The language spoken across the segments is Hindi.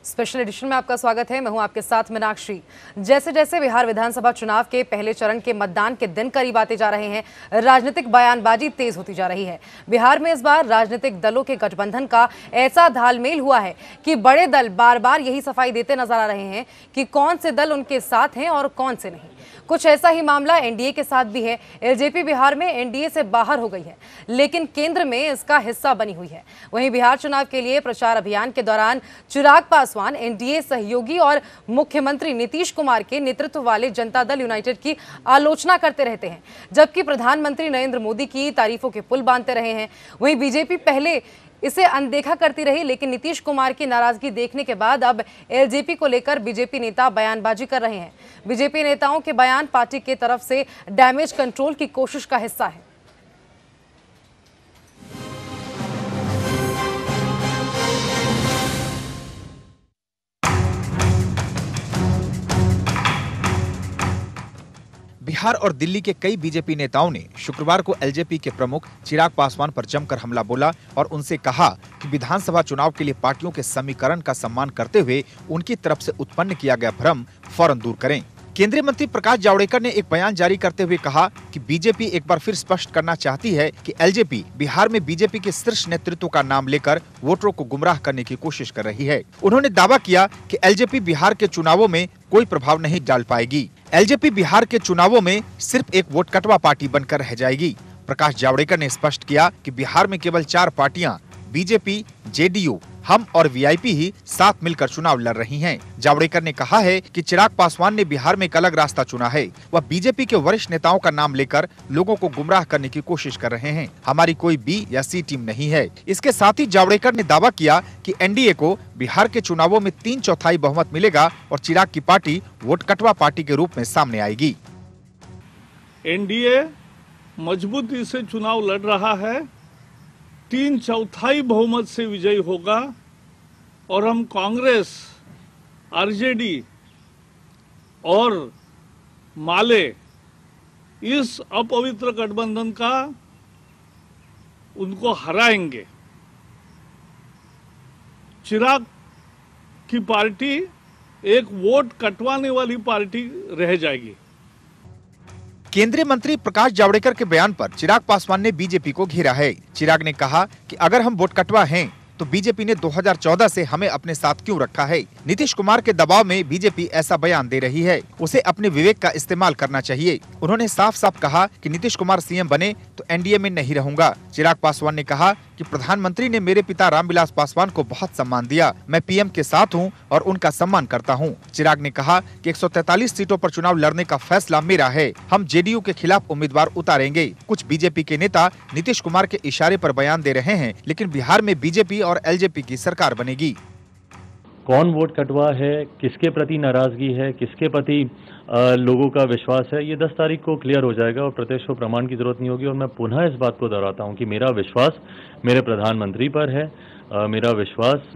स्पेशल एडिशन में आपका स्वागत है। मैं हूं आपके साथ मीनाक्षी। जैसे जैसे बिहार विधानसभा चुनाव के पहले चरण के मतदान के दिन करीब आते जा रहे हैं, राजनीतिक बयानबाजी तेज होती जा रही है। बिहार में इस बार राजनीतिक दलों के गठबंधन का ऐसा तालमेल हुआ है कि बड़े दल बार बार यही सफाई देते नजर आ रहे हैं कि कौन से दल उनके साथ हैं और कौन से नहीं। कुछ ऐसा ही मामला एनडीए के साथ भी है। एलजेपी बिहार में एनडीए से बाहर हो गई है, लेकिन केंद्र में इसका हिस्सा बनी हुई है। वहीं बिहार चुनाव के लिए प्रचार अभियान के दौरान चिराग पासवान एनडीए सहयोगी और मुख्यमंत्री नीतीश कुमार के नेतृत्व वाले जनता दल यूनाइटेड की आलोचना करते रहते हैं, जबकि प्रधानमंत्री नरेंद्र मोदी की तारीफों के पुल बांधते रहे हैं। वहीं बीजेपी पहले इसे अनदेखा करती रही, लेकिन नीतीश कुमार की नाराजगी देखने के बाद अब एलजेपी को लेकर बीजेपी नेता बयानबाजी कर रहे हैं। बीजेपी नेताओं के बयान पार्टी की तरफ से डैमेज कंट्रोल की कोशिश का हिस्सा है। बिहार और दिल्ली के कई बीजेपी नेताओं ने शुक्रवार को एलजेपी के प्रमुख चिराग पासवान पर जमकर हमला बोला और उनसे कहा कि विधानसभा चुनाव के लिए पार्टियों के समीकरण का सम्मान करते हुए उनकी तरफ से उत्पन्न किया गया भ्रम फौरन दूर करें। केंद्रीय मंत्री प्रकाश जावड़ेकर ने एक बयान जारी करते हुए कहा कि बीजेपी एक बार फिर स्पष्ट करना चाहती है कि एलजेपी बिहार में बीजेपी के शीर्ष नेतृत्व का नाम लेकर वोटरों को गुमराह करने की कोशिश कर रही है। उन्होंने दावा किया कि एलजेपी बिहार के चुनावों में कोई प्रभाव नहीं डाल पाएगी। एलजेपी बिहार के चुनावों में सिर्फ एक वोट कटवा पार्टी बनकर रह जाएगी। प्रकाश जावड़ेकर ने स्पष्ट किया कि बिहार में केवल 4 पार्टियां बीजेपी, जेडीयू, हम और वीआईपी ही साथ मिलकर चुनाव लड़ रही हैं। जावड़ेकर ने कहा है कि चिराग पासवान ने बिहार में एक अलग रास्ता चुना है। वह बीजेपी के वरिष्ठ नेताओं का नाम लेकर लोगों को गुमराह करने की कोशिश कर रहे हैं। हमारी कोई बी या सी टीम नहीं है। इसके साथ ही जावड़ेकर ने दावा किया कि एनडीए को बिहार के चुनावों में 3/4 बहुमत मिलेगा और चिराग की पार्टी वोट कटवा पार्टी के रूप में सामने आएगी। एनडीए मजबूती से चुनाव लड़ रहा है, 3/4 बहुमत से विजयी होगा और हम कांग्रेस, आरजेडी और माले इस अपवित्र गठबंधन का उनको हराएंगे। चिराग की पार्टी एक वोट कटवाने वाली पार्टी रह जाएगी। केंद्रीय मंत्री प्रकाश जावड़ेकर के बयान पर चिराग पासवान ने बीजेपी को घेरा है। चिराग ने कहा कि अगर हम वोट कटवा हैं तो बीजेपी ने 2014 से हमें अपने साथ क्यों रखा है। नीतीश कुमार के दबाव में बीजेपी ऐसा बयान दे रही है। उसे अपने विवेक का इस्तेमाल करना चाहिए। उन्होंने साफ साफ कहा कि नीतीश कुमार सीएम बने तो एनडीए में नहीं रहूंगा। चिराग पासवान ने कहा कि प्रधानमंत्री ने मेरे पिता रामविलास पासवान को बहुत सम्मान दिया। मैं पीएम के साथ हूं और उनका सम्मान करता हूं। चिराग ने कहा कि 143 सीटों पर चुनाव लड़ने का फैसला मेरा है। हम जेडीयू के खिलाफ उम्मीदवार उतारेंगे। कुछ बीजेपी के नेता नीतीश कुमार के इशारे पर बयान दे रहे हैं, लेकिन बिहार में बीजेपी और एलजेपी की सरकार बनेगी। कौन वोट कटवा है, किसके प्रति नाराजगी है, किसके प्रति लोगों का विश्वास है, ये 10 तारीख को क्लियर हो जाएगा और प्रत्यक्ष को प्रमाण की जरूरत नहीं होगी। और मैं पुनः इस बात को दोहराता हूं कि मेरा विश्वास मेरे प्रधानमंत्री पर है। मेरा विश्वास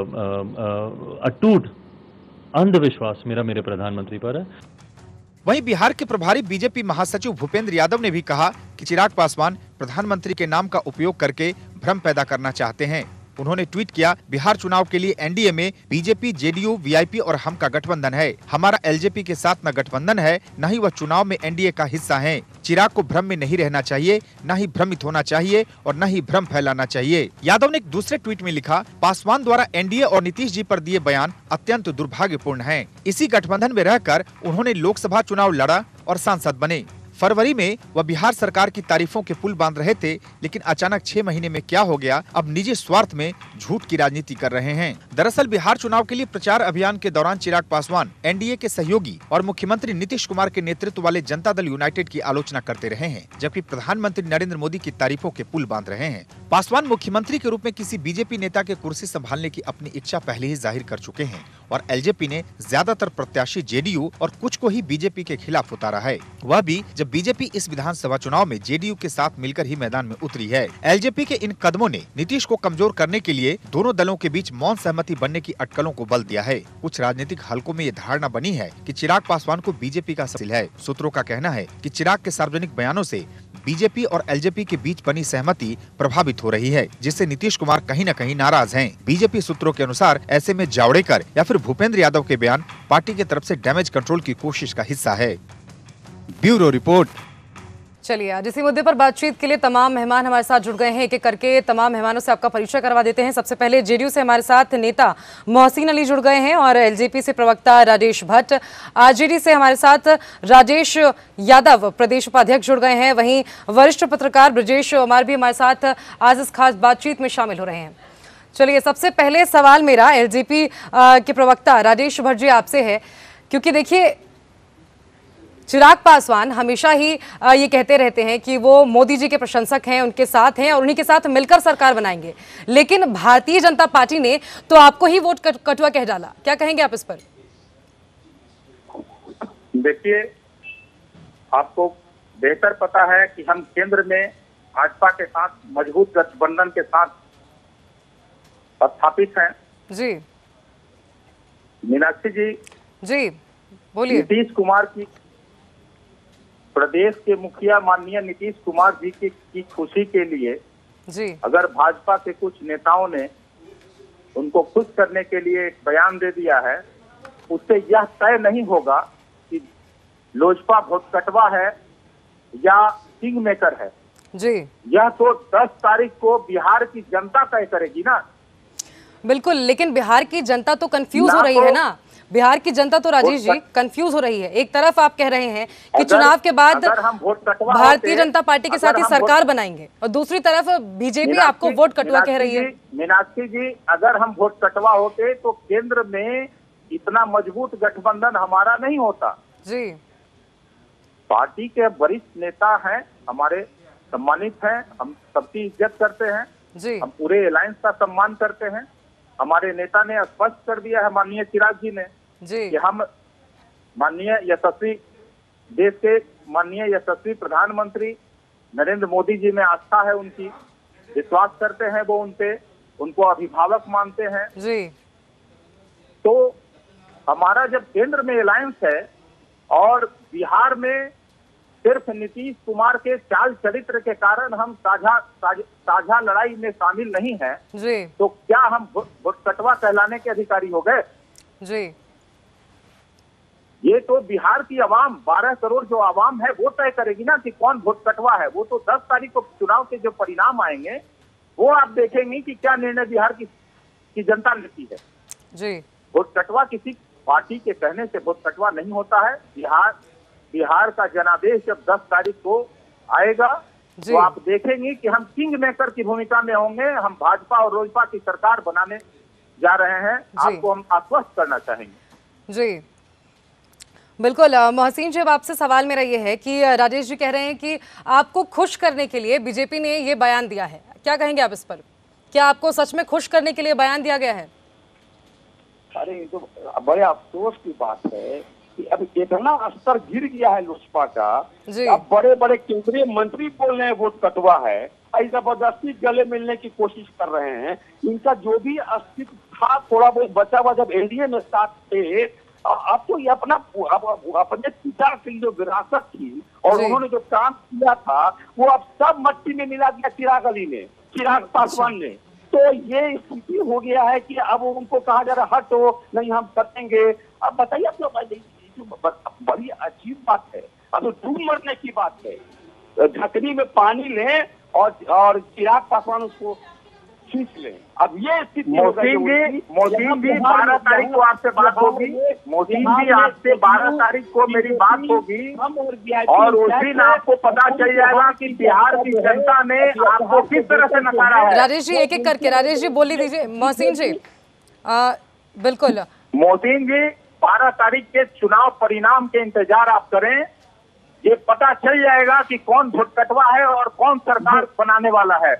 अटूट अंधविश्वास मेरे प्रधानमंत्री पर है। वहीं बिहार के प्रभारी बीजेपी महासचिव भूपेंद्र यादव ने भी कहा कि चिराग पासवान प्रधानमंत्री के नाम का उपयोग करके भ्रम पैदा करना चाहते हैं। उन्होंने ट्वीट किया, बिहार चुनाव के लिए एनडीए में बीजेपी, जेडीयू, वीआईपी और हम का गठबंधन है। हमारा एलजेपी के साथ न गठबंधन है, न ही वह चुनाव में एनडीए का हिस्सा है। चिराग को भ्रम में नहीं रहना चाहिए, न ही भ्रमित होना चाहिए और न ही भ्रम फैलाना चाहिए। यादव ने एक दूसरे ट्वीट में लिखा, पासवान द्वारा एनडीए और नीतीश जी पर दिए बयान अत्यंत दुर्भाग्यपूर्ण हैं। इसी गठबंधन में रहकर उन्होंने लोकसभा चुनाव लड़ा और सांसद बने। फरवरी में वह बिहार सरकार की तारीफों के पुल बांध रहे थे, लेकिन अचानक 6 महीने में क्या हो गया, अब निजी स्वार्थ में झूठ की राजनीति कर रहे हैं। दरअसल बिहार चुनाव के लिए प्रचार अभियान के दौरान चिराग पासवान एनडीए के सहयोगी और मुख्यमंत्री नीतीश कुमार के नेतृत्व वाले जनता दल यूनाइटेड की आलोचना करते रहे हैं, जबकि प्रधानमंत्री नरेंद्र मोदी की तारीफों के पुल बांध रहे हैं। पासवान मुख्यमंत्री के रूप में किसी बीजेपी नेता के कुर्सी संभालने की अपनी इच्छा पहले ही जाहिर कर चुके हैं और एलजेपी ने ज्यादातर प्रत्याशी जेडीयू और कुछ को ही बीजेपी के खिलाफ उतारा है, वह भी जब बीजेपी इस विधानसभा चुनाव में जेडीयू के साथ मिलकर ही मैदान में उतरी है। एलजेपी के इन कदमों ने नीतीश को कमजोर करने के लिए दोनों दलों के बीच मौन सहमति बनने की अटकलों को बल दिया है। कुछ राजनीतिक हलकों में ये धारणा बनी है कि चिराग पासवान को बीजेपी का हासिल है। सूत्रों का कहना है कि चिराग के सार्वजनिक बयानों से बीजेपी और एलजेपी के बीच बनी सहमति प्रभावित हो रही है, जिससे नीतीश कुमार कहीं न कहीं नाराज हैं। बीजेपी सूत्रों के अनुसार ऐसे में जावड़ेकर या फिर भूपेंद्र यादव के बयान पार्टी की तरफ से डैमेज कंट्रोल की कोशिश का हिस्सा है। Bureau report. चलिए, आज इसी मुद्दे पर बातचीत के लिए तमाम मेहमान हमारे साथ जुड़ गए हैं। एक एक करके तमाम मेहमानों से आपका परिचय करवा देते हैं। सबसे पहले जेडीयू से हमारे साथ नेता मोहसिन अली जुड़ गए हैं और एलजेपी से प्रवक्ता राजेश भट्ट। आरजेडी से हमारे साथ राजेश यादव प्रदेश उपाध्यक्ष जुड़ गए हैं। वहीं वरिष्ठ पत्रकार ब्रजेश उमार भी हमारे साथ आज इस खास बातचीत में शामिल हो रहे हैं। चलिए, सबसे पहले सवाल मेरा एलजेपी के प्रवक्ता राजेश भट्ट जी आपसे है, क्योंकि देखिए चिराग पासवान हमेशा ही ये कहते रहते हैं कि वो मोदी जी के प्रशंसक हैं, उनके साथ हैं और उन्हीं के साथ मिलकर सरकार बनाएंगे, लेकिन भारतीय जनता पार्टी ने तो आपको ही वोट कटुआ कह डाला। क्या कहेंगे आप इस पर? देखिए, आपको बेहतर पता है कि हम केंद्र में भाजपा के साथ मजबूत गठबंधन के साथ स्थापित हैं। जी मीनाक्षी जी बोलिए। नीतीश कुमार की प्रदेश के मुखिया माननीय नीतीश कुमार जी की खुशी के लिए जी अगर भाजपा के कुछ नेताओं ने उनको खुश करने के लिए एक बयान दे दिया है, उससे यह तय नहीं होगा कि लोजपा वोट कटवा है या किंग मेकर है। जी यह तो 10 तारीख को बिहार की जनता तय करेगी ना। बिल्कुल, लेकिन बिहार की जनता तो कंफ्यूज हो रही है ना। बिहार की जनता तो राजेश जी कंफ्यूज हो रही है। एक तरफ आप कह रहे हैं कि चुनाव के बाद भारतीय जनता पार्टी के साथ ही सरकार बनाएंगे और दूसरी तरफ बीजेपी आपको वोट कटवा कह रही है। मीनाक्षी जी, अगर हम वोट कटवा होते तो केंद्र में इतना मजबूत गठबंधन हमारा नहीं होता। जी पार्टी के वरिष्ठ नेता हैं, हमारे सम्मानित हैं, हम सबकी इज्जत करते हैं जी, हम पूरे अलायंस का सम्मान करते हैं। हमारे नेता ने स्पष्ट कर दिया है, माननीय चिराग जी ने, जी कि हम माननीय यशस्वी देश के माननीय यशस्वी प्रधानमंत्री नरेंद्र मोदी जी में आस्था है, उनकी विश्वास करते हैं, वो उनको अभिभावक मानते हैं। जी तो हमारा जब केंद्र में अलायंस है और बिहार में सिर्फ नीतीश कुमार के चाल चरित्र के कारण हम साझा लड़ाई में शामिल नहीं हैं, जी, तो क्या हम वोट कटवा कहलाने के अधिकारी हो गए? जी ये तो बिहार की आवाम, 12 करोड़ जो आवाम है, वो तय करेगी ना कि कौन वोट कटवा है। वो तो 10 तारीख को चुनाव के जो परिणाम आएंगे वो आप देखेंगे कि क्या निर्णय बिहार की जनता लेती है। जी वोट कटवा किसी पार्टी के कहने से वोट कटवा नहीं होता है। बिहार का जनादेश जब 10 तारीख को आएगा तो आप देखेंगे कि हम किंग मेकर की भूमिका में होंगे। हम भाजपा और लोजपा की सरकार बनाने जा रहे हैं, आपको हम आश्वस्त करना चाहेंगे। जी बिल्कुल। मोहसिन जी, अब आपसे सवाल मेरा ये है कि राजेश जी कह रहे हैं कि आपको खुश करने के लिए बीजेपी ने ये बयान दिया है। क्या कहेंगे आप इस पर? क्या आपको सच में खुश करने के लिए बयान दिया गया है? अरे ये तो बड़े अफसोस की बात है कि अब इतना स्तर गिर गया है लोजपा का। अब बड़े बड़े केंद्रीय मंत्री बोल रहे हैं वोट कटवा है, जबरदस्ती गले मिलने की कोशिश कर रहे हैं। इनका जो भी अस्तित्व था, थोड़ा बहुत बचा हुआ जब एनडीए में साथ थे, अब तो ये अपने पिता की जो विरासत थी और उन्होंने जो काम किया था वो अब सब मट्टी में मिला दिया चिराग पासवान ने। तो ये स्थिति हो गया है कि अब उनको कहा जा रहा हटो, नहीं हम करेंगे। अब बताइए, अब बड़ी अजीब बात है, अब तो डूब मरने की बात है। ढकनी में पानी लें और चिराग पासवान उसको खींच लें। अब ये स्थिति मोहसिन जी 12 तारीख को आपसे बात होगी। मोहसिन जी, आपसे 12 तारीख को मेरी बात होगी और उस दिन आपको पता चल जाएगा कि बिहार की जनता ने आपको किस तरह से नकारा है। राजेश जी, एक एक करके राजेश जी बोली दीजिए। मोहसिन जी बिल्कुल। मोहसिन जी, 12 तारीख के चुनाव परिणाम के इंतजार आप करें, ये पता चल जाएगा कि कौन वोट कटवा है और कौन सरकार बनाने वाला है,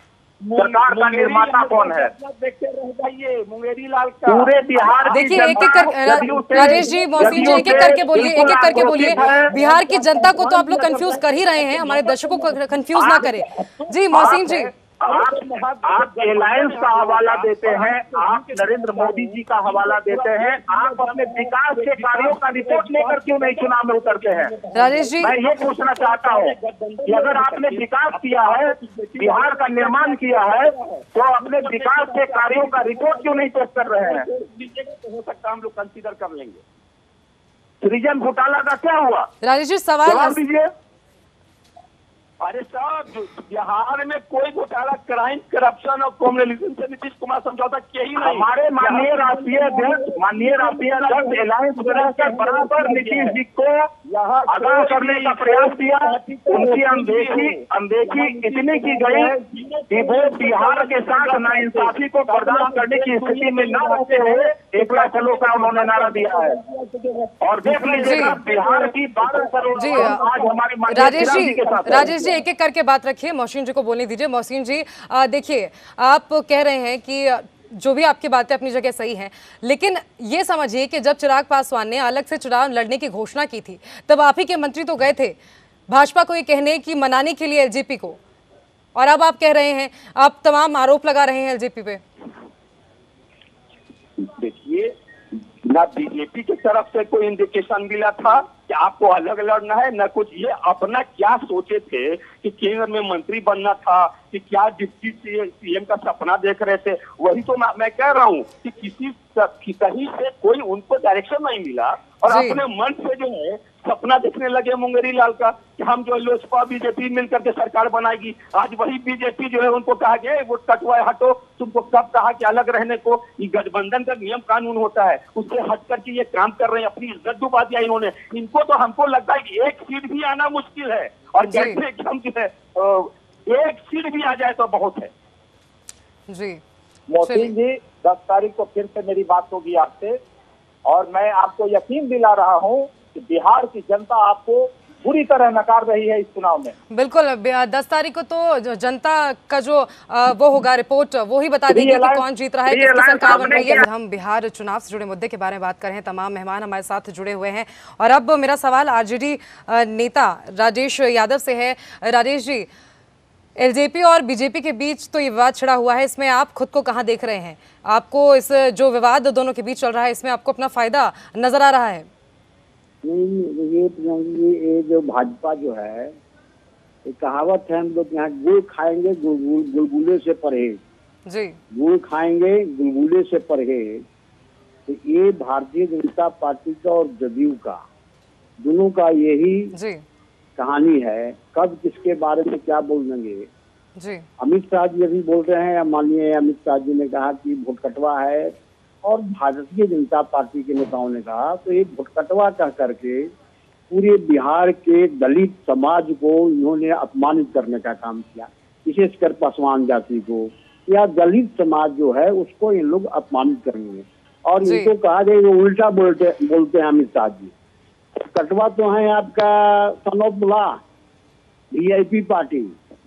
सरकार का निर्माता कौन है। देखते रह जाइए मुंगेरी लाल का पूरे बिहार। देखिए, एक एक कर राजेश जी, मोहसिन जी, एक एक करके बोलिए। बिहार की जनता को तो आप लोग कंफ्यूज कर ही रहे हैं, हमारे दर्शकों को कंफ्यूज ना करें। जी मोहसिन जी, आप एलायंस का हवाला देते हैं, आप नरेंद्र मोदी जी का हवाला देते हैं, आप अपने विकास के कार्यों का रिपोर्ट लेकर क्यों नहीं चुनाव में उतरते हैं? राजेश जी, मैं ये पूछना चाहता हूँ कि अगर आपने विकास किया है, बिहार का निर्माण किया है, तो अपने विकास के कार्यों का रिपोर्ट क्यों नहीं पेश कर रहे हैं? हो सकता है हम लोग कंसीडर कर लेंगे। सृजन घोटाला का क्या हुआ? राजेश जी, जवाब सवाल दीजिए। अरे साहब, बिहार में कोई घोटाला, क्राइम, करप्शन और कम्युनलिज्म से नीतीश कुमार समझौता किया ही नहीं। हमारे माननीय राष्ट्रीय अध्यक्ष एलायंस के बराबर नीतीश जी को आगाह करने का प्रयास किया। उनकी अनदेखी इतनी की गई कि वो बिहार के साथ नाइंसाफी को बर्दाश्त करने की स्थिति में न रहते हुए 1 लाख करोड़ का उन्होंने नारा दिया है। और देख लीजिएगा बिहार की 12 करोड़ जी आज हमारी राजेश जी एक एक करके बात रखिए, मोहसिन जी को बोलने दीजिए। मोहसिन जी, देखिए, आप कह रहे हैं कि जो भी आपकी बातें अपनी जगह सही हैं, लेकिन ये समझिए कि जब चिराग पासवान ने अलग से चुनाव लड़ने की घोषणा की थी, तब आप ही के मंत्री तो गए थे भाजपा को ये कहने की मनाने के लिए एलजेपी को, और अब आप कह रहे हैं, आप तमाम आरोप लगा रहे हैं एलजेपी पे। देखिए, ना बीजेपी की तरफ से कोई इंडिकेशन मिला था कि आपको अलग लड़ना है, न कुछ। ये अपना क्या सोचे थे कि केंद्र में मंत्री बनना था, कि क्या डिप्टी सीएम का सपना देख रहे थे। वही तो मैं कह रहा हूँ कि कहीं से कोई उनको डायरेक्शन नहीं मिला और अपने मन से जो है सपना देखने लगे मुंगेरी लाल का कि हम जो लोजपा बीजेपी मिलकर के सरकार बनाएगी। आज वही बीजेपी जो है उनको कहा गया वो कटवाए हटो, तुमको कब कहा कि अलग रहने को। ये गठबंधन का नियम कानून होता है, उससे हट करके ये काम कर रहे हैं, अपनी इज्जत डुबा दिया इन्होंने। इनको तो हमको लगता है कि एक सीट भी आना मुश्किल है, और जैसे एकदम जो है एक सीट भी आ जाए तो बहुत है। जी मोहसिन जी, 10 तारीख को फिर से मेरी बात होगी आपसे, और मैं आपको यकीन दिला रहा हूं कि बिहार की जनता आपको पूरी तरह नकार रही है इस चुनाव में। बिल्कुल, 10 तारीख को तो जनता का जो वो होगा रिपोर्ट, वो ही बता देगी कि कौन जीत रहा है, किसकी सरकार बन रही है। हम बिहार चुनाव से जुड़े मुद्दे के बारे में बात कर रहे हैं, तमाम मेहमान हमारे साथ जुड़े हुए हैं, और अब मेरा सवाल आरजेडी नेता राजेश यादव से है। राजेश जी, एलजेपी और बीजेपी के बीच तो ये विवाद छिड़ा हुआ है, इसमें आप खुद को कहाँ देख रहे हैं? आपको इस जो विवाद दोनों के बीच चल रहा है, इसमें आपको अपना फायदा नजर आ रहा है? ये जो भाजपा जो है, एक कहावत है हम लोग यहाँ, गुड़ खाएंगे गुलगुले से परहेज। जी, गुड़ खाएंगे गुलगुले से परहेज। तो ये भारतीय जनता पार्टी का और जदयू का, दोनों का यही कहानी है। कब किसके बारे में क्या बोल देंगे। जी, अमित शाह जी अभी बोल रहे हैं, माननीय अमित शाह जी ने कहा कि वोट कटवा है, और भारतीय जनता पार्टी के नेताओं ने कहा, तो ये वोट कटवा कह करके पूरे बिहार के दलित समाज को इन्होंने अपमानित करने का काम किया, विशेषकर पासवान जाति को, या दलित समाज जो है उसको इन लोग अपमानित करेंगे। और इनको कहा जाए वो उल्टा बोलते हैं अमित शाह जी। कटवा तो है आपका सन ऑफ मुला, वीआईपी पार्टी,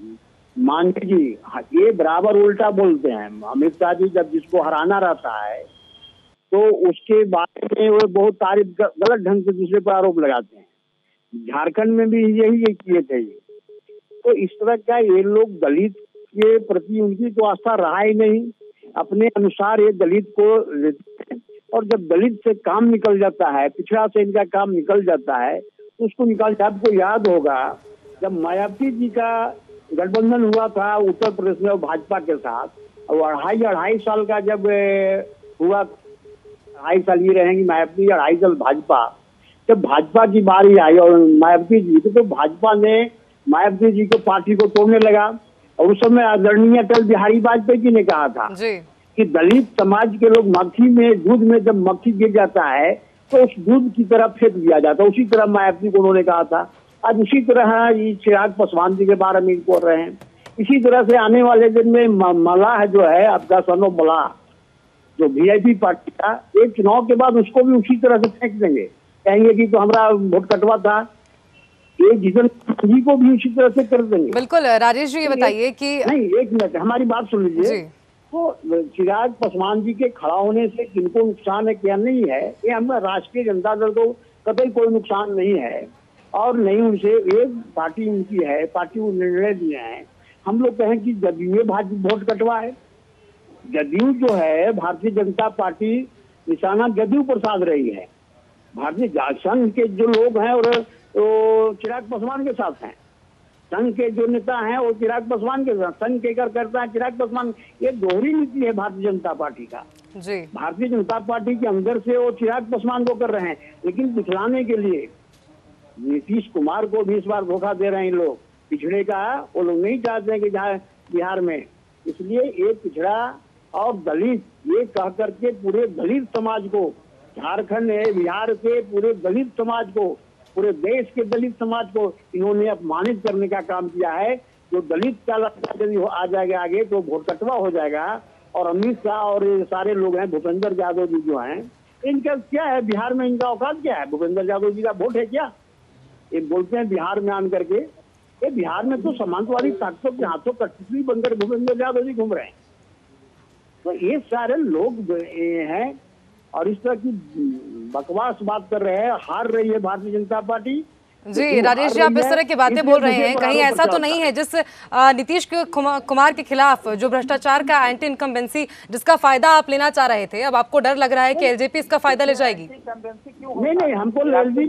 मांझी जी, ये बराबर उल्टा बोलते हैं। अमित शाह जी जब जिसको हराना रहता है तो उसके बारे में वो बहुत तारीफ गलत ढंग से दूसरे पर आरोप लगाते हैं। झारखंड में भी यही किए थे ये। तो इस तरह का ये लोग दलित के प्रति उनकी तो आस्था रहा ही नहीं, अपने अनुसार ये दलित को लेते हैं, और जब दलित से काम निकल जाता है, पिछड़ा से इनका काम निकल जाता है, तो उसको निकाल। आपको याद होगा जब मायावती जी का गठबंधन हुआ था उत्तर प्रदेश में भाजपा के साथ, और अढ़ाई साल का जब हुआ, 2.5 साल ये रहेंगी मायावती, 2.5 साल भाजपा। जब भाजपा की बारी आई और मायावती जी को, तो भाजपा ने मायावती जी को पार्टी को तोड़ने लगा। और उस समय आदरणीय अटल बिहारी वाजपेयी जी ने कहा था कि दलित समाज के लोग मक्खी में, दूध में जब मक्खी गिर जाता है तो उस दूध की तरफ फेंक दिया जाता है। उसी तरह मायावती को उन्होंने कहा था। आज उसी तरह चिराग पासवान जी के बारे में बोल रहे हैं। इसी तरह से आने वाले दिन में मलाह जो है आपका, सन ऑफ मलाह, जो वीआईपी पार्टी का, एक चुनाव के बाद उसको भी उसी तरह से फेंक देंगे, कहेंगे कि तो हमारा वोट कटवा था। ये जितन जी को भी उसी तरह से कर देंगे। बिल्कुल। राजेश जी, ये बताइए कि नहीं, एक मिनट हमारी बात सुन लीजिए। तो चिराग पासवान जी के खड़ा होने से किनको नुकसान है क्या नहीं है, ये हमें राष्ट्रीय जनता दल को कतई कोई नुकसान नहीं है, और नहीं उनसे एक पार्टी उनकी है, पार्टी को निर्णय दिए हैं। हम लोग कहें कि जदयू वोट कटवा है। जदयू जो है भारतीय जनता पार्टी निशाना जदयू पर साध रही है। भारतीय संघ के जो लोग हैं और तो चिराग पासवान के साथ हैं। संघ के जो नेता हैं वो चिराग पासवान के साथ, संघ के करता है चिराग पासवान। ये दोहरी नीति है भारतीय जनता पार्टी का जी। भारतीय जनता पार्टी के अंदर से वो चिराग पासवान को कर रहे हैं, लेकिन पिछड़ाने के लिए नीतीश कुमार को भी इस बार धोखा दे रहे हैं लोग। पिछड़े का वो लोग नहीं चाहते हैं कि जाए बिहार में, इसलिए एक पिछड़ा और दलित ये कह करके पूरे दलित समाज को, झारखंड है बिहार के पूरे दलित समाज को, पूरे देश के दलित समाज को इन्होंने अपमानित करने का काम किया है। जो दलित का लगता यदि आ जाएगा आगे तो वोट कटवा हो जाएगा। और अमित शाह और सारे लोग हैं, भूपेंद्र यादव जी जो हैं, इनका क्या है बिहार में, इनका औकात क्या है? भूपेंद्र यादव जी का वोट है क्या? ये बोलते हैं बिहार में आन करके, ये बिहार में तो समाजवादी ताकतों के हाथों कठपुतली बनकर भूपेंद्र यादव जी घूम रहे हैं। तो ये सारे लोग हैं और इस तरह की बकवास बात कर रहे हैं। हार रही है भारतीय जनता पार्टी जी। राजेश जी, आप इस तरह की बातें बोल रहे हैं, कहीं ऐसा तो नहीं है जिस नीतीश कुमार के खिलाफ जो भ्रष्टाचार का एंटी इनकम्बेंसी जिसका फायदा आप लेना चाह रहे थे, अब आपको डर लग रहा है कि एलजेपी इसका फायदा ले जाएगी? नहीं, हमको एलजेपी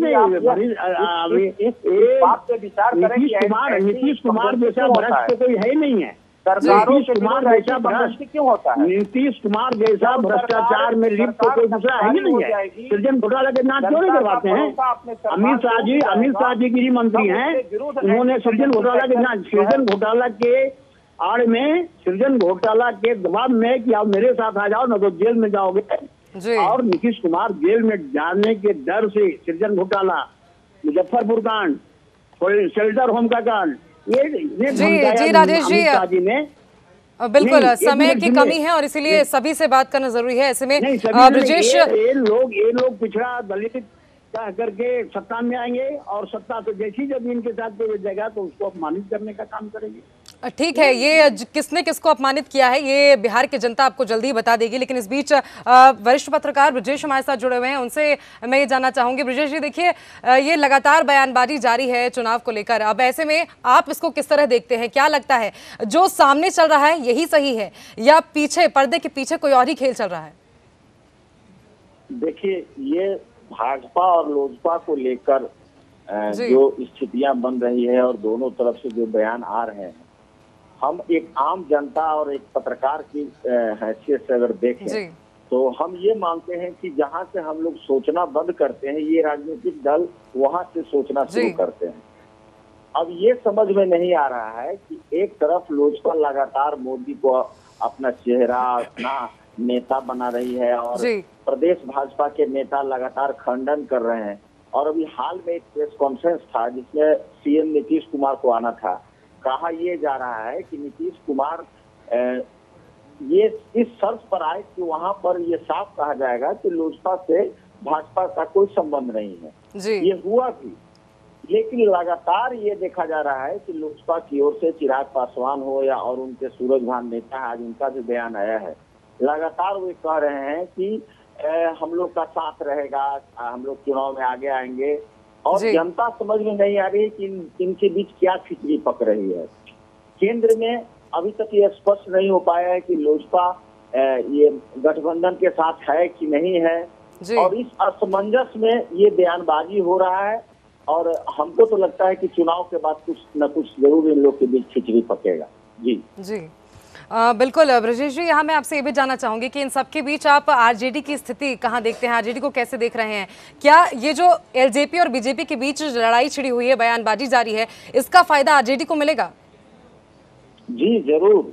नीतीश कुमार जैसा भ्रष्ट तो कोई है ही नहीं है। नीतीश कुमार जैसा भ्रष्ट क्यों होता है? नीतीश कुमार जैसा भ्रष्टाचार में लिप्त तो कोई दूसरा है ही नहीं है। सृजन घोटाला के नाम क्यों नहीं करवाते हैं? अमित शाह जी गृह मंत्री हैं, उन्होंने सृजन घोटाला के नाम, सृजन घोटाला के आड़ में, सृजन घोटाला के दबाव में कि आप मेरे साथ आ जाओ ना तो जेल में जाओगे। और नीतीश कुमार जेल में जाने के डर से सृजन घोटाला, मुजफ्फरपुर कांड, शेल्टर होम का कांड, ये जी राजेश जी बिल्कुल समय की कमी है और इसीलिए सभी से बात करना जरूरी है। ऐसे में ब्रजेश, ये लोग पिछड़ा दलित कह करके सत्ता में आएंगे और सत्ता से जैसी जब इनके साथ कोई जाएगा तो उसको अपमानित करने का काम करेंगे। ठीक है, ये किसने किसको अपमानित किया है ये बिहार की जनता आपको जल्दी ही बता देगी। लेकिन इस बीच वरिष्ठ पत्रकार ब्रजेश हमारे साथ जुड़े हुए हैं, उनसे मैं ये जानना चाहूंगी। ब्रजेश जी, देखिए ये लगातार बयानबाजी जारी है चुनाव को लेकर, अब ऐसे में आप इसको किस तरह देखते हैं? क्या लगता है जो सामने चल रहा है यही सही है या पीछे पर्दे के पीछे कोई और ही खेल चल रहा है? देखिए, ये भाजपा और लोजपा को लेकर जो स्थितियां बन रही है और दोनों तरफ से जो बयान आ रहे हैं, हम एक आम जनता और एक पत्रकार की हैसियत से अगर देखें तो हम ये मानते हैं कि जहां से हम लोग सोचना बंद करते हैं, ये राजनीतिक दल वहां से सोचना शुरू करते हैं। अब ये समझ में नहीं आ रहा है कि एक तरफ लोजपा लगातार मोदी को अपना चेहरा, अपना नेता बना रही है और प्रदेश भाजपा के नेता लगातार खंडन कर रहे हैं। और अभी हाल में एक प्रेस कॉन्फ्रेंस था जिसमें सीएम नीतीश कुमार को आना था। कहा यह जा रहा है कि नीतीश कुमार ये इस शर्त पर आए कि वहां पर ये साफ कहा जाएगा कि लोजपा से भाजपा का कोई संबंध नहीं है। ये हुआ भी, लेकिन लगातार ये देखा जा रहा है कि लोजपा की ओर से चिराग पासवान हो या और उनके सूरजभान नेता, आज उनका भी बयान आया है, लगातार वे कह रहे हैं कि हम लोग का साथ रहेगा, हम लोग चुनाव में आगे आएंगे। और जनता समझ में नहीं आ रही है कि इनके बीच क्या खिचड़ी पक रही है। केंद्र में अभी तक ये स्पष्ट नहीं हो पाया है कि लोजपा ये गठबंधन के साथ है कि नहीं है, और इस असमंजस में ये बयानबाजी हो रहा है। और हमको तो लगता है कि चुनाव के बाद कुछ न कुछ जरूर इन लोग के बीच खिचड़ी पकेगा। जी बिल्कुल ब्रजेश जी, यहाँ मैं आपसे ये भी जानना चाहूंगी कि इन सबके बीच आप आरजेडी की स्थिति कहाँ देखते हैं? आरजेडी को कैसे देख रहे हैं? क्या ये जो एलजेपी और बीजेपी के बीच लड़ाई छिड़ी हुई है, बयानबाजी जारी है, इसका फायदा आरजेडी को मिलेगा? जी जरूर।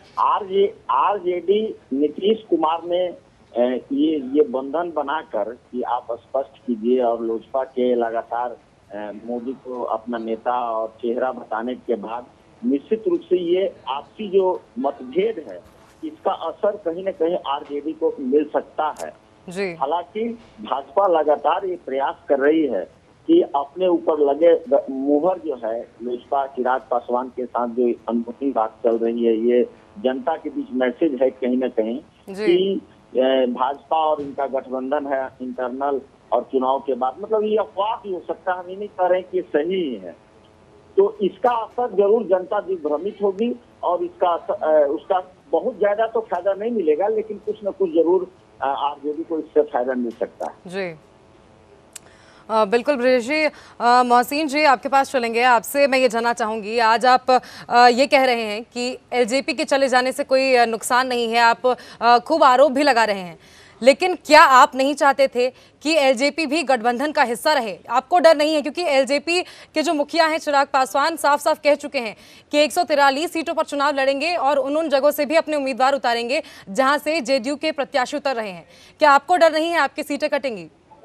आरजेडी नीतीश कुमार ने ये बंधन बनाकर कि आप स्पष्ट कीजिए और लोजपा के लगातार मोदी को अपना नेता और चेहरा बताने के बाद निश्चित रूप से ये आपसी जो मतभेद है इसका असर कहीं न कहीं आरजेडी को मिल सकता है। हालांकि भाजपा लगातार ये प्रयास कर रही है कि अपने ऊपर लगे मुहर जो है लोजपा चिराग पासवान के साथ जो अनूठी बात चल रही है, ये जनता के बीच मैसेज है कहीं न कहीं कि भाजपा और इनका गठबंधन है इंटरनल, और चुनाव के बाद मतलब ये अफवाह भी हो सकता है, हम ये नहीं कह रहे कि ये सही है। तो इसका असर जरूर जनता दिग्भ्रमित होगी और उसका बहुत ज्यादा तो फायदा नहीं मिलेगा, लेकिन कुछ न कुछ जरूर आरजेडी को इससे फायदा मिल सकता है। जी बिल्कुल ब्रिजेश जी। मोहसिन जी आपके पास चलेंगे। आपसे मैं ये जानना चाहूँगी, आज आप ये कह रहे हैं कि एलजेपी के चले जाने से कोई नुकसान नहीं है, आप खूब आरोप भी लगा रहे हैं, लेकिन क्या आप नहीं चाहते थे कि एलजेपी भी गठबंधन का हिस्सा रहे? आपको डर नहीं है? क्योंकि एलजेपी के जो मुखिया हैं चिराग पासवान साफ साफ कह चुके हैं कि 143 सीटों पर चुनाव लड़ेंगे और उन जगहों से भी अपने उम्मीदवार उतारेंगे जहां से जेडीयू के प्रत्याशी उतर रहे हैं। क्या आपको डर नहीं है आपकी सीटें कटेंगी?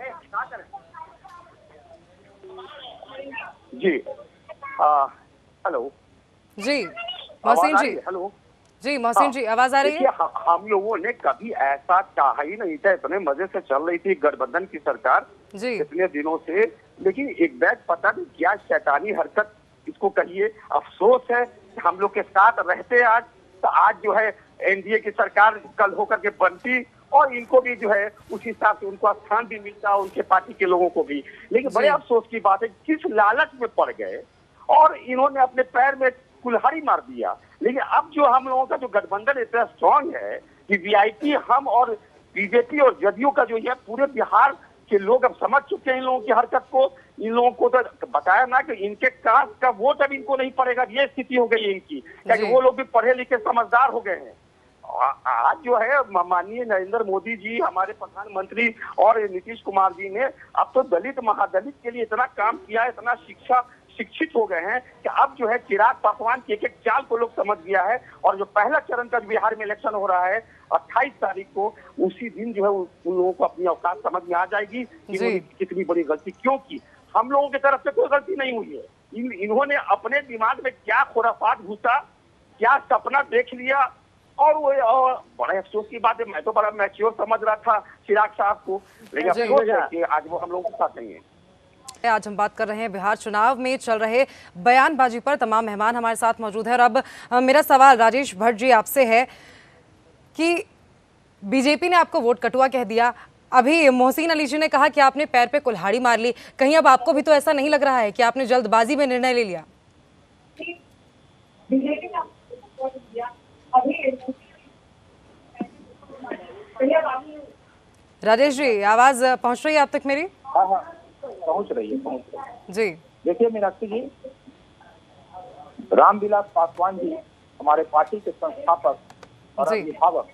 जी हेलो जी मोहसिन जी। हेलो जी मोहसिन जी आवाज आ रही है? हम लोगों ने कभी ऐसा चाहा ही नहीं था। इतने मजे से चल रही थी गठबंधन की सरकार जी इतने दिनों से, लेकिन एक बैग पता नहीं क्या शैतानी हरकत इसको कहिए। अफसोस है हम लोग के साथ रहते आज, तो आज जो है एनडीए की सरकार कल होकर के बनती और इनको भी जो है उस हिसाब से उनको स्थान भी मिलता, उनके पार्टी के लोगों को भी। लेकिन बड़े अफसोस की बात है किस लालच में पड़ गए और इन्होंने अपने पैर में कुल्हाड़ी मार दिया। लेकिन अब जो हम लोगों का जो गठबंधन इतना स्ट्रांग है कि वीआईपी हम और बीजेपी और जदयू का जो है पूरे बिहार के लोग अब समझ चुके हैं इन लोगों की हरकत को। इन लोगों को तो बताया ना कि इनके कास्ट का वोट अब इनको नहीं पड़ेगा, ये स्थिति हो गई है इनकी, क्योंकि वो लोग भी पढ़े लिखे समझदार हो गए हैं। आज जो है माननीय नरेंद्र मोदी जी, हमारे प्रधानमंत्री और नीतीश कुमार जी ने अब तो दलित महादलित के लिए इतना काम किया है, इतना शिक्षित हो गए हैं कि अब जो है चिराग पासवान की एक चाल को लोग समझ गया है। और जो पहला चरण का बिहार में इलेक्शन हो रहा है 28 तारीख को, उसी दिन जो है उन लोगों को अपनी औकात समझ में आ जाएगी कि कितनी बड़ी गलती, क्योंकि हम लोगों की तरफ से कोई गलती नहीं हुई है। इन्होंने अपने दिमाग में क्या खुराफात घुसा, क्या सपना देख लिया, और वो बड़े अफसोस की बात है। मैं तो बड़ा मैच्योर समझ रहा था चिराग साहब को, लेकिन अफसोस है कि आज वो हम लोगों के साथ नहीं है। आज हम बात कर रहे हैं बिहार चुनाव में चल रहे बयानबाजी पर। तमाम मेहमान हमारे साथ मौजूद है और अब मेरा सवाल राजेश भट्ट जी आपसे है कि बीजेपी ने आपको वोट कटुआ कह दिया, अभी मोहसिन अली जी ने कहा कि आपने पैर पे कुल्हाड़ी मार ली, कहीं अब आपको भी तो ऐसा नहीं लग रहा है कि आपने जल्दबाजी में निर्णय ले लिया? राजेश जी आवाज पहुंच रही है आप तक मेरी? हाँ हाँ पहुंच रही है जी। देखिए मीनाक्षी जी, रामविलास पासवान जी हमारे पार्टी के संस्थापक और अभिभावक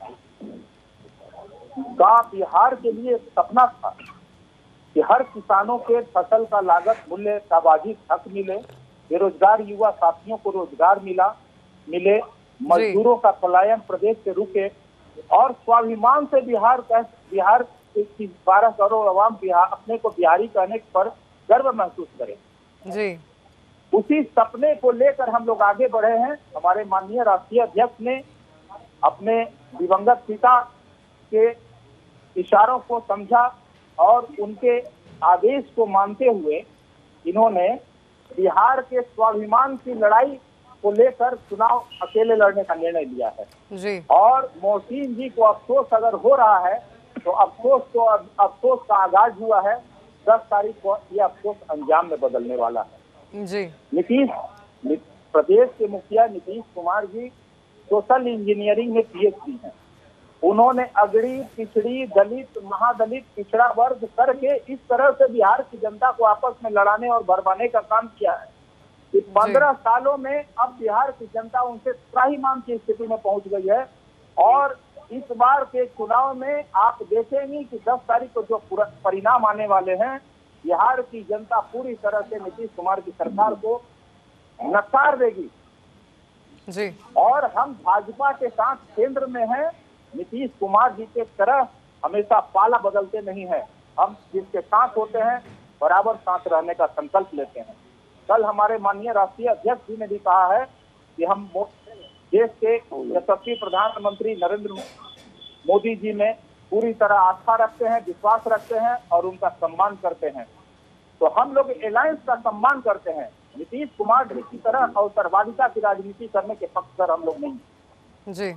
का बिहार के लिए एक सपना था कि हर किसानों के फसल का लागत मूल्य का वाजिब हक मिले, बेरोजगार युवा साथियों को रोजगार मिले, मजदूरों का पलायन प्रदेश से रुके और स्वाभिमान से बिहार की 12 करोड़ आवाम अपने को बिहारी कहने पर गर्व महसूस करें जी। उसी सपने को लेकर हम लोग आगे बढ़े हैं। हमारे माननीय राष्ट्रीय अध्यक्ष ने अपने दिवंगत पिता के इशारों को समझा और उनके आदेश को मानते हुए इन्होंने बिहार के स्वाभिमान की लड़ाई को लेकर चुनाव अकेले लड़ने का निर्णय लिया है जी। और मोहसिन जी को अफसोस अगर हो रहा है तो अफसोस का आगाज हुआ है। 10 तारीख को यह अफसोस अंजाम में बदलने वाला है जी। प्रदेश के मुखिया नीतीश कुमार जी सोशल इंजीनियरिंग में पीएचडी हैं। उन्होंने अगड़ी पिछड़ी दलित महादलित पिछड़ा वर्ग करके इस तरह से बिहार की जनता को आपस में लड़ाने और भरवाने का काम किया है। 15 सालों में अब बिहार की जनता उनसे त्राहिमाम की स्थिति में पहुंच गई है और इस बार के चुनाव में आप देखेंगे कि 10 तारीख को जो परिणाम आने वाले हैं, बिहार की जनता पूरी तरह से नीतीश कुमार की सरकार को नकार देगी जी। और हम भाजपा के साथ केंद्र में हैं। नीतीश कुमार जी के तरह हमेशा पाला बदलते नहीं है, हम जिसके साथ होते हैं बराबर साथ रहने का संकल्प लेते हैं। कल हमारे माननीय राष्ट्रीय अध्यक्ष जी ने भी कहा है कि हम देश के यशस्वी प्रधानमंत्री नरेंद्र मोदी जी में पूरी तरह आस्था रखते हैं, विश्वास रखते हैं और उनका सम्मान करते हैं। तो हम लोग अलायंस का सम्मान करते हैं। नीतीश कुमार जी की तरह अवसरवादिता की राजनीति करने के पक्षधर हम लोग नहीं जी।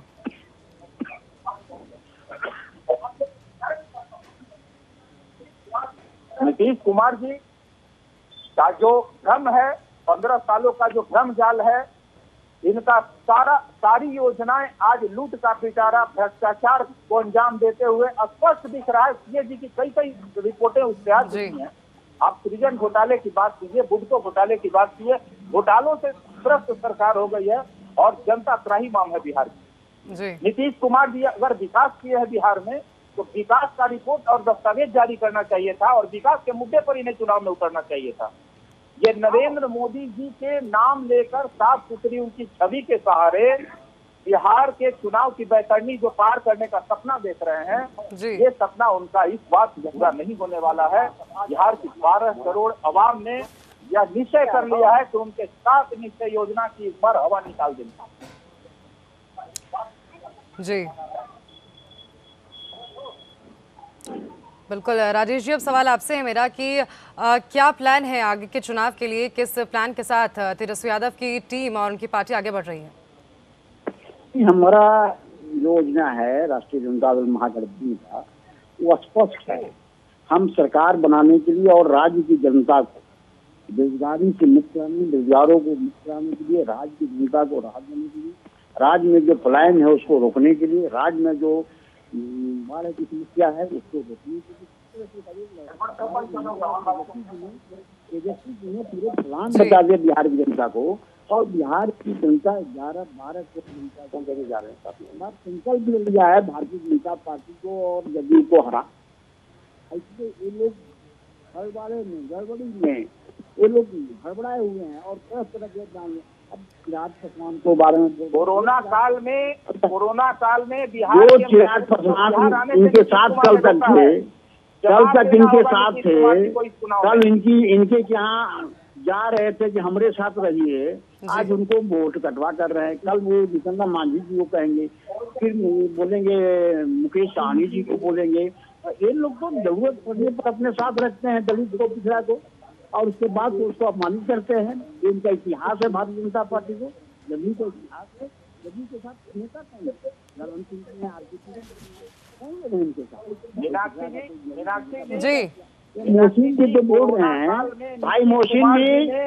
नीतीश कुमार जी का जो भ्रम है, 15 सालों का जो भ्रम जाल है इनका सारी योजनाएं आज लूट का पिटारा भ्रष्टाचार को अंजाम देते हुए स्पष्ट दिख रहा है। सीएजी की कई रिपोर्टें उससे आ चुकी हैं। आप सृजन घोटाले की बात कीजिए, बुडको घोटाले की बात कीजिए, घोटालों से त्रस्त सरकार हो गई है और जनता त्राहिमाम है बिहार की। नीतीश कुमार जी अगर विकास किए हैं बिहार में तो विकास का रिपोर्ट और दस्तावेज जारी करना चाहिए था और विकास के मुद्दे पर इन्हें चुनाव में उतरना चाहिए था। ये नरेंद्र मोदी जी के नाम लेकर साफ सुथरी उनकी छवि के सहारे बिहार के चुनाव की बैतरनी जो पार करने का सपना देख रहे हैं, ये सपना उनका इस बात पूरा नहीं होने वाला है। बिहार की 12 करोड़ आवाम ने यह निश्चय कर लिया है कि उनके 7 निश्चय योजना की इस बार हवा निकाल देंगे। जी बिल्कुल राजेश जी, अब सवाल आपसे है मेरा कि क्या प्लान है आगे के चुनाव के लिए, किस प्लान के साथ तेजस्वी यादव की टीम और उनकी पार्टी आगे बढ़ रही है? हमारा योजना है राष्ट्रीय जनता दल महागठबंधन का, वो स्पष्ट है। हम सरकार बनाने के लिए और राज्य की जनता को बेरोजगारी से मुक्त कराने, बेरोजगारों को मुक्त कराने के लिए, राज्य की जनता को राहत देने के लिए, राज्य में जो पलायन है उसको रोकने के लिए, राज्य में जो बाढ़ की समस्या है उसको रोकने के लिए तेजस्वी जी ने पूरे प्लान बता दिया बिहार की जनता को। और बिहार की जनता 11-12 करोड़ जनता को लेके जा रहे हैं। हमारा संकल्प लिया है भारतीय जनता पार्टी को और जदयू को हरा। इसलिए ये लोग गड़बड़ी में ये लोग हड़बड़ाए हुए हैं और तरह के जाएंगे। अब चिराग पासवान को बारे में कोरोना काल में बिहार जो चिराग पासवान इनके साथ कल तक इनके साथ थे, कल इनके यहाँ जा रहे थे कि हमारे साथ रहिए, आज उनको वोट कटवा कर रहे हैं। कल वो जितेंद्र मांझी जी को कहेंगे, फिर बोलेंगे मुकेश सहनी जी को बोलेंगे। ये लोग तो जरूरत पड़ने पर अपने साथ रखते हैं दलित को, पिछड़ा को, और उसके बाद तो उसको अपमानित करते हैं। ये उनका इतिहास है भारतीय जनता पार्टी को, जदयू का इतिहास है। जदयू के साथ नेता कौन है? मीनाक्षी जी मोहसिन जी तो बोल रहे हैं, भाई मोहसिन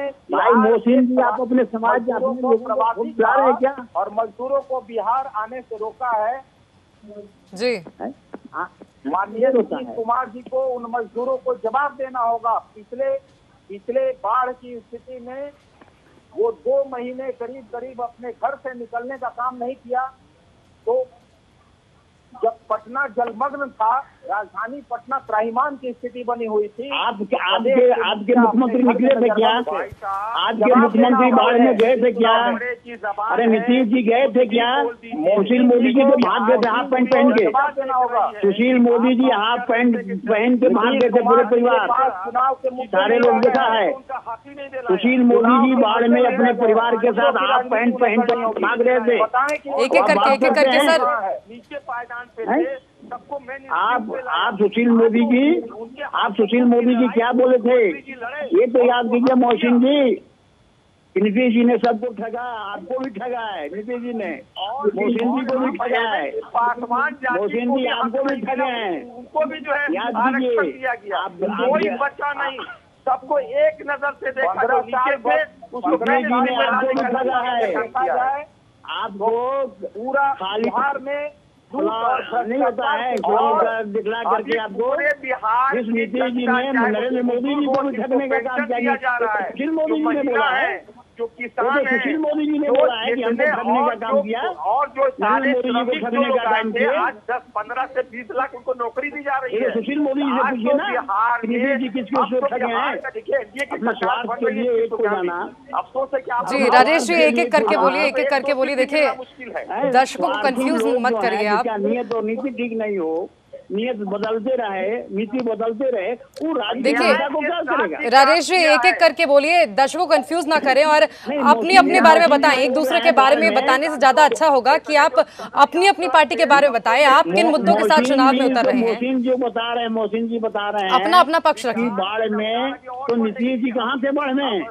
जी आप अपने समाज के अपने लोगों को वोट दिला रहे हैं क्या? और मजदूरों को बिहार आने से रोका है। जी माननीय नीतीश कुमार जी को उन मजदूरों को जवाब देना होगा। पिछले बाढ़ की स्थिति में वो 2 महीने करीब अपने घर से निकलने का काम नहीं किया। तो जब पटना जलमग्न था, राजधानी पटना त्राहिमाम की स्थिति बनी हुई थी। आपके मुख्यमंत्री निकले थे क्या? आपके मुख्यमंत्री बाढ़ में गए थे क्या? अरे नीतीश जी गए थे क्या? सुशील मोदी जी तो भाग गए थे हाफ पैंट पहन के। सुशील मोदी जी हाफ पैंट पहन के भाग गए थे पूरे परिवार, सारे लोग देखा है। सुशील मोदी जी बाढ़ में अपने परिवार के साथ हाफ पैंट पहन कर भाग रहे थे। एक एक करके सर नीचे पायदान पे सबको आप सुशील मोदी जी क्या बोले थे ये तो याद कीजिए मोहसिन जी। नीतीश जी ने सबको ठगा, आपको भी ठगा है नीतीश जी ने, मोहसिन जी को भी ठगा है, मोहसिन जी आपको भी ठगे हैं, उनको भी जो है याद आरक्षण दिया गया। कोई बच्चा नहीं, सबको एक नजर से देखा जो नीचे थे उसको ठगा है। आपको पूरा बिहार में नहीं होता है दिखला करके आपको जिस नीतीश जी ने नरेंद्र मोदी जी को भी ठगने का काम किया जा रहा है। सुशील मोदी जी ने बोला है, जो किसान है, सुशील मोदी जी ने बोला है कि हमने ठगने का काम किया और जो सारे श्रमिक ठगने का काम किया, आज 10-15 से 20 लाख उनको नौकरी दी जा रही है। सुशील मोदी जी से पूछिए ना नीतीश जी किसको ठगे हैं? अपना स्वार्थ के लिए एक को जाना। अफसोस है कि जी राजेश जी एक एक करके बोलिए। देखिए दर्शकों को कंफ्यूज मत करिए आप। नियत और नीति ठीक नहीं हो, नियत बदलते रहे, नीति बदलते रहे, वो देखिए को क्या करेगा? राजेश जी एक एक करके बोलिए, दर्शकों को कंफ्यूज ना करें और अपने बारे में बताएं। एक दूसरे के बारे में बताने से ज्यादा अच्छा होगा कि आप अपनी पार्टी के बारे में बताएं। आप किन मुद्दों के साथ चुनाव में उतर रहे हैं? मोहसिन जी बता रहे हैं अपना पक्ष रखिए। बाढ़ में तो नीतीश जी कहाँ थे? बाढ़ में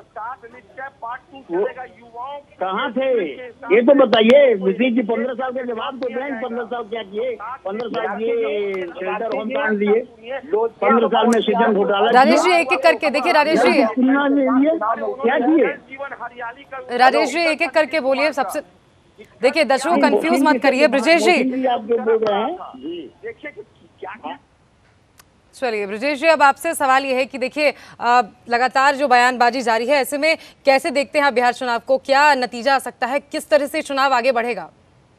कहाँ थे ये तो बताइए। नीतीश जी 15 साल के जवाब तो दें, 15 साल क्या किए? 15 साल किए सेनेटर होम कांड लिए 15 साल में सृजन घोटाला। राजेश जी एक एक करके देखिए, राजेश जी क्या किए? राजेश जी एक एक करके बोलिए। सबसे देखिए दर्शकों को कंफ्यूज मत करिए। ब्रजेश जी आप जो बोल रहे हैं जी, देखिए कि क्या चलिए ब्रजेश जी, अब आपसे सवाल ये है कि देखिए लगातार जो बयानबाजी जारी है, ऐसे में कैसे देखते हैं बिहार चुनाव को? क्या नतीजा आ सकता है? किस तरह से चुनाव आगे बढ़ेगा?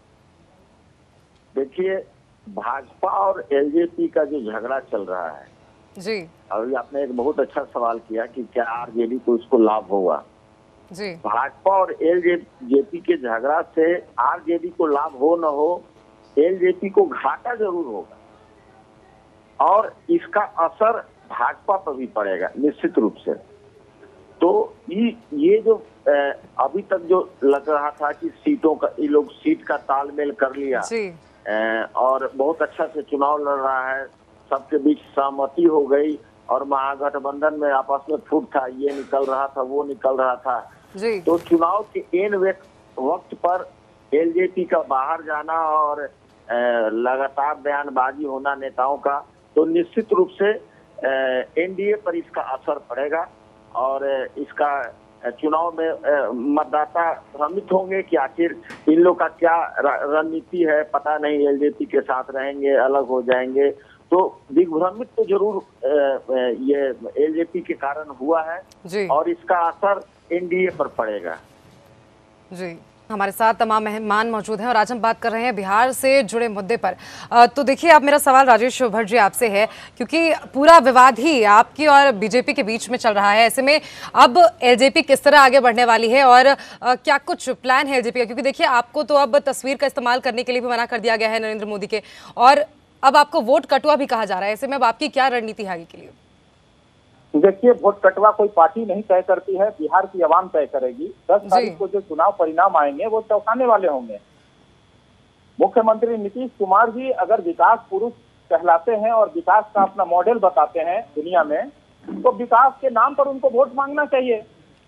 देखिए, भाजपा और एलजेपी का जो झगड़ा चल रहा है जी, अभी आपने एक बहुत अच्छा सवाल किया कि क्या आरजेडी को इसको लाभ होगा। जी, भाजपा और एलजेपी के झगड़ा से आरजेडी को लाभ हो न हो, एलजेपी को घाटा जरूर होगा और इसका असर भाजपा पर भी पड़ेगा निश्चित रूप से। तो ये जो अभी तक जो लग रहा था कि सीटों का, ये लोग सीट का तालमेल कर लिया जी, और बहुत अच्छा से चुनाव लड़ रहा है, सबके बीच सहमति हो गई और महागठबंधन में आपस में फूट था, ये निकल रहा था, वो निकल रहा था जी, तो चुनाव के एन वक्त पर एलजेपी का बाहर जाना और लगातार बयानबाजी होना नेताओं का, तो निश्चित रूप से एनडीए पर इसका असर पड़ेगा और इसका चुनाव में मतदाता भ्रमित होंगे कि आखिर इन लोग का क्या रणनीति है, पता नहीं, एलजेपी के साथ रहेंगे, अलग हो जाएंगे। तो दिग्भ्रमित तो जरूर ये एलजेपी के कारण हुआ है जी, और इसका असर एनडीए पर पड़ेगा। जी। हमारे साथ तमाम मेहमान मौजूद हैं और आज हम बात कर रहे हैं बिहार से जुड़े मुद्दे पर। तो देखिए, अब मेरा सवाल राजेश भट्ट जी आपसे है, क्योंकि पूरा विवाद ही आपकी और बीजेपी के बीच में चल रहा है। ऐसे में अब एलजेपी किस तरह आगे बढ़ने वाली है और क्या कुछ प्लान है एलजेपी का? क्योंकि देखिए, आपको तो अब तस्वीर का इस्तेमाल करने के लिए भी मना कर दिया गया है नरेंद्र मोदी के, और अब आपको वोट कटुआ भी कहा जा रहा है। ऐसे में अब आपकी क्या रणनीति है आगे के लिए? देखिए, वोट कटवा कोई पार्टी नहीं तय करती है, बिहार की आवाम तय करेगी। 10 तारीख को जो चुनाव परिणाम आएंगे वो चौंकाने वाले होंगे। मुख्यमंत्री नीतीश कुमार जी अगर विकास पुरुष कहलाते हैं और विकास का अपना मॉडल बताते हैं दुनिया में, तो विकास के नाम पर उनको वोट मांगना चाहिए।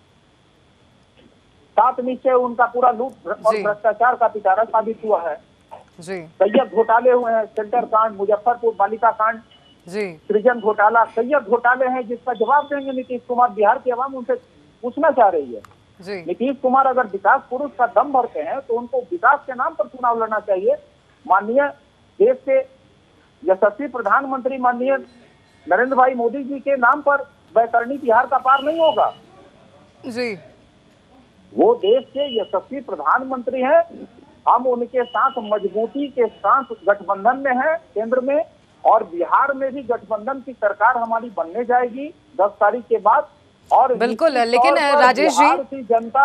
सात नीचे उनका पूरा लूट और भ्रष्टाचार का पिटारा साबित हुआ है जी, कई घोटाले हुए हैं, सेंटर कांड, मुजफ्फरपुर बालिका कांड, जी, सृजन घोटाला, कई घोटाले हैं जिसका जवाब देंगे नीतीश कुमार। बिहार की आवाम उनसे पूछना चाह रही है। जी, नीतीश कुमार अगर विकास पुरुष का दम भरते हैं तो उनको विकास के नाम पर चुनाव लड़ना चाहिए। माननीय देश के यशस्वी प्रधानमंत्री माननीय नरेंद्र भाई मोदी जी के नाम पर वैतरणी बिहार का पार नहीं होगा। जी, वो देश के यशस्वी प्रधानमंत्री हैं, हम उनके साथ मजबूती के साथ गठबंधन में हैं केंद्र में, और बिहार में भी गठबंधन की सरकार हमारी बनने जाएगी 10 तारीख के बाद। और बिल्कुल, लेकिन राजेश जी, जनता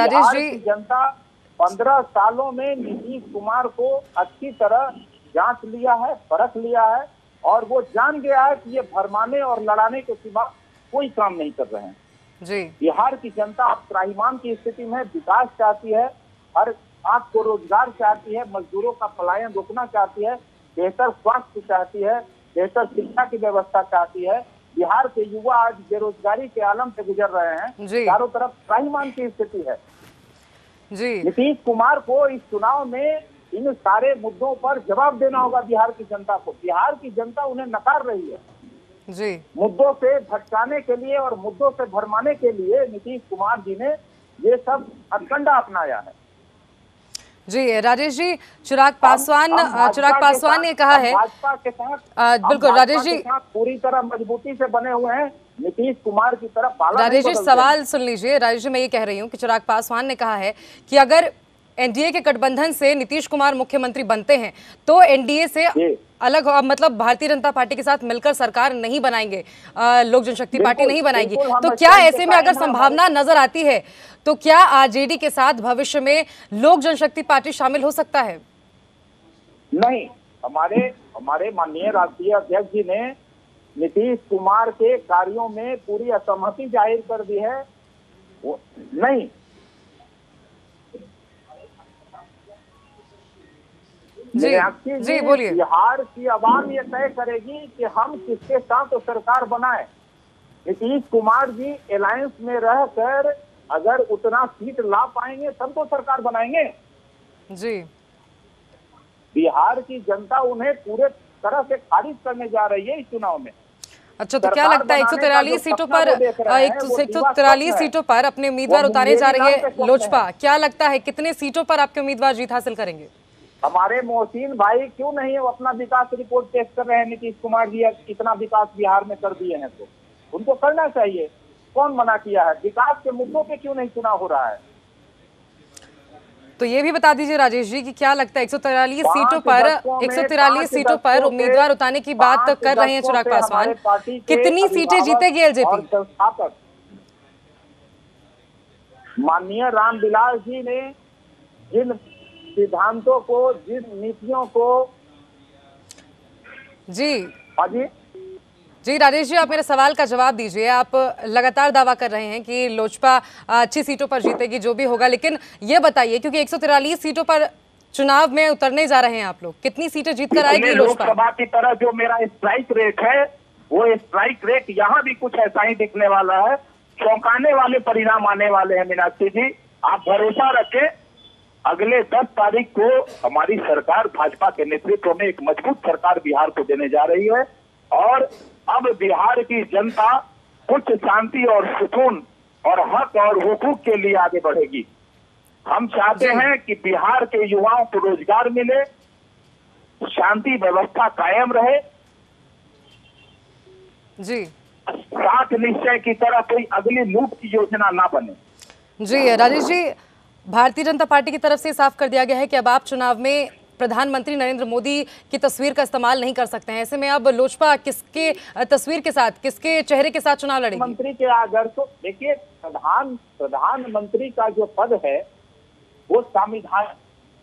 15 सालों में नीतीश कुमार को अच्छी तरह जांच लिया है, परख लिया है और वो जान गया है कि ये भरमाने और लड़ाने के सिवा कोई काम नहीं कर रहे हैं। जी, बिहार की जनता अब त्राहिमाम की स्थिति में विकास चाहती है, हर आपको रोजगार चाहती है, मजदूरों का पलायन रोकना चाहती है, बेहतर स्वास्थ्य चाहती है, बेहतर शिक्षा की व्यवस्था चाहती है। बिहार के युवा आज बेरोजगारी के आलम से गुजर रहे हैं, चारों तरफ त्राहिमाम की स्थिति है। जी, नीतीश कुमार को इस चुनाव में इन सारे मुद्दों पर जवाब देना होगा बिहार की जनता को। बिहार की जनता उन्हें नकार रही है। जी, मुद्दों से भटकाने के लिए और मुद्दों से भरमाने के लिए नीतीश कुमार जी ने ये सब हथकंडा अपनाया है। जी, राजेश जी, चिराग पासवान ने कहा है, भाजपा के साथ बिल्कुल राजेश जी, पूरी तरह मजबूती से बने हुए हैं, नीतीश कुमार की तरफ बाला राजेश जी सवाल सुन लीजिए। राजेश जी, मैं ये कह रही हूँ कि चिराग पासवान ने कहा है कि अगर एनडीए के गठबंधन से नीतीश कुमार मुख्यमंत्री बनते हैं तो एनडीए से अलग, मतलब भारतीय जनता पार्टी के साथ मिलकर सरकार नहीं बनाएंगे, लोक जनशक्ति पार्टी नहीं बनाएगी। तो क्या ऐसे में अगर संभावना नजर आती है तो क्या आरजेडी के साथ भविष्य में लोक जनशक्ति पार्टी शामिल हो सकता है? नहीं, हमारे माननीय राष्ट्रीय अध्यक्ष जी ने नीतीश कुमार के कार्यों में पूरी असहमति जाहिर कर दी है। नहीं, जी बोलिए। बिहार की आवाम ये तय करेगी कि हम किसके साथ सरकार बनाए। नीतीश कुमार जी अलायंस में रहकर अगर उतना सीट ला पाएंगे तब तो सरकार बनाएंगे। जी, बिहार की जनता उन्हें पूरे तरह से खारिज करने जा रही है इस चुनाव में। अच्छा, तो क्या लगता है 143 सीटों पर 143 सीटों पर अपने उम्मीदवार उतारे जा रही है लोजपा, क्या लगता है कितने सीटों पर आपके उम्मीदवार जीत हासिल करेंगे? हमारे मोहसिन भाई क्यों नहीं वो अपना विकास रिपोर्ट पेश कर रहे हैं? नीतीश कुमार जी कितना विकास बिहार में कर दिए हैं, तो उनको करना चाहिए। कौन मना किया है? विकास के मुद्दों पे क्यों नहीं चुनाव हो रहा है? तो ये भी बता दीजिए राजेश जी कि क्या लगता है 143 सीटों पर उम्मीदवार उतारने की बात कर रहे हैं चिराग पासवान, कितनी सीटें जीतेगी एलजेपी? माननीय रामविलास जी ने जिन सिद्धांतों को, जिन नीतियों को जी राजेश जी, आप मेरे सवाल का जवाब दीजिए। आप लगातार दावा कर रहे हैं कि लोजपा अच्छी सीटों पर जीतेगी जो भी होगा, लेकिन ये बताइए क्योंकि 143 सीटों पर चुनाव में उतरने जा रहे हैं आप लोग, कितनी सीटें जीतकर आएगी लोजपा? लोकसभा की तरह जो मेरा स्ट्राइक रेट है, वो स्ट्राइक रेट यहाँ भी कुछ ऐसा ही दिखने वाला है। चौंकाने वाले परिणाम आने वाले हैं मीनाक्षी जी, आप भरोसा रखें। अगले 10 तारीख को हमारी सरकार भाजपा के नेतृत्व में एक मजबूत सरकार बिहार को देने जा रही है और अब बिहार की जनता कुछ शांति और सुकून और हक और हुकूक के लिए आगे बढ़ेगी। हम चाहते हैं कि बिहार के युवाओं को रोजगार मिले, शांति व्यवस्था कायम रहे, जी सात निश्चय की तरह कोई अगली लूट की योजना ना बने। जी राजेश जी, भारतीय जनता पार्टी की तरफ से साफ कर दिया गया है कि अब आप चुनाव में प्रधानमंत्री नरेंद्र मोदी की तस्वीर का इस्तेमाल नहीं कर सकते हैं। ऐसे में अब लोजपा किसके तस्वीर के साथ, किसके चेहरे के साथ चुनाव लड़ेगी? मंत्री के आदर्शों, देखिए प्रधानमंत्री का जो पद है वो संविधान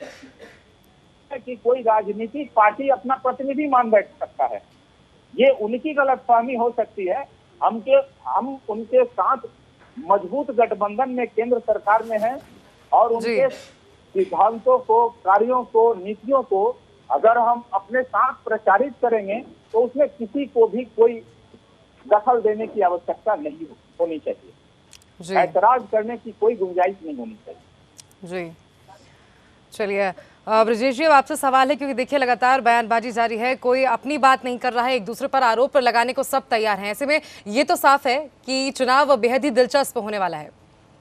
कि कोई राजनीतिक पार्टी अपना प्रतिनिधि मान बैठ सकता है, ये उनकी गलतफहमी हो सकती है। हम उनके साथ मजबूत गठबंधन में केंद्र सरकार में हैं और उनके सिद्धांतों को, कार्यों को, नीतियों को अगर हम अपने साथ प्रचारित करेंगे तो उसमें किसी को भी कोई दखल देने की आवश्यकता नहीं होनी चाहिए, ऐतराज करने की कोई गुंजाइश नहीं होनी चाहिए। जी चलिए ब्रजेश जी, अब आपसे सवाल है क्योंकि देखिए लगातार बयानबाजी जारी है, कोई अपनी बात नहीं कर रहा है, एक दूसरे पर आरोप लगाने को सब तैयार हैं। ऐसे में ये तो साफ है कि चुनाव बेहद ही दिलचस्प होने वाला है।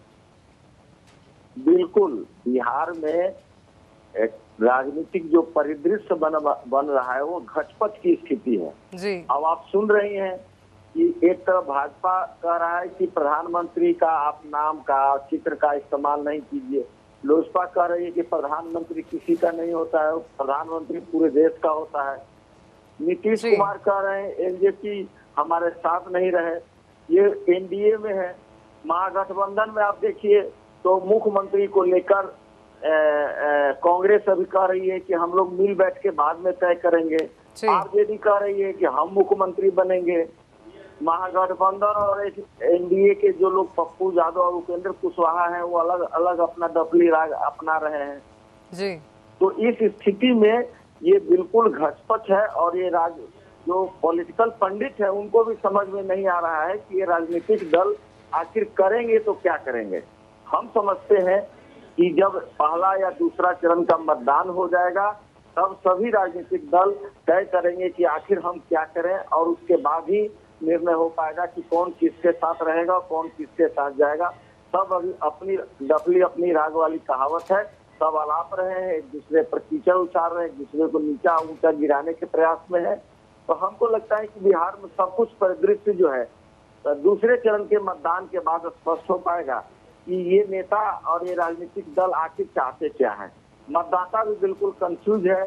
बिल्कुल, बिहार में एक राजनीतिक जो परिदृश्य बन रहा है वो घटपट की स्थिति है जी। अब आप सुन रही हैं कि एक तरफ भाजपा कह रहा है कि प्रधानमंत्री का आप नाम का, चित्र का इस्तेमाल नहीं कीजिए, लोजपा कह रही है कि प्रधानमंत्री किसी का नहीं होता है, प्रधानमंत्री पूरे देश का होता है। नीतीश कुमार कह रहे हैं एलजेपी हमारे साथ नहीं रहे, ये एनडीए में है। महागठबंधन में आप देखिए तो मुख्यमंत्री को लेकर कांग्रेस अभी कह रही है कि हम लोग मिल बैठ के बाद में तय करेंगे, आरजेडी कह रही है कि हम मुख्यमंत्री बनेंगे। महागठबंधन और एनडीए के जो लोग पप्पू यादव और उपेंद्र कुशवाहा हैं वो अलग अलग अपना डफली राग अपना रहे हैं जी। तो इस स्थिति में ये बिल्कुल घटपट है और ये जो पॉलिटिकल पंडित है उनको भी समझ में नहीं आ रहा है कि ये राजनीतिक दल आखिर करेंगे तो क्या करेंगे। हम समझते हैं कि जब पहला या दूसरा चरण का मतदान हो जाएगा तब सभी राजनीतिक दल तय करेंगे कि आखिर हम क्या करें और उसके बाद ही निर्णय हो पाएगा कि कौन किसके साथ रहेगा, कौन किसके साथ जाएगा। सब अभी अपनी डफली अपनी राग वाली कहावत है, सब अलाप रहे हैं, एक दूसरे पर कीचड़ उछाल रहे हैं, एक दूसरे को नीचा ऊंचा गिराने के प्रयास में है। तो हमको लगता है कि बिहार में सब कुछ परिदृश्य जो है तो दूसरे चरण के मतदान के बाद स्पष्ट हो पाएगा कि ये नेता और ये राजनीतिक दल आखिर चाहते क्या है। मतदाता भी बिल्कुल कंफ्यूज है,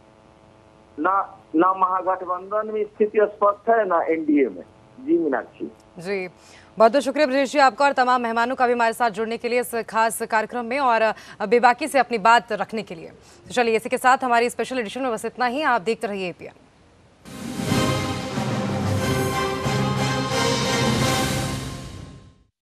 ना महागठबंधन में स्थिति स्पष्ट है ना एनडीए में। जी मीनाक्षी जी, बहुत बहुत शुक्रिया ब्रजेश जी आपका और तमाम मेहमानों का भी हमारे साथ जुड़ने के लिए इस खास कार्यक्रम में और बेबाकी से अपनी बात रखने के लिए। तो चलिए इसी के साथ हमारी स्पेशल एडिशन में बस इतना ही। आप देखते रहिए एपीएन।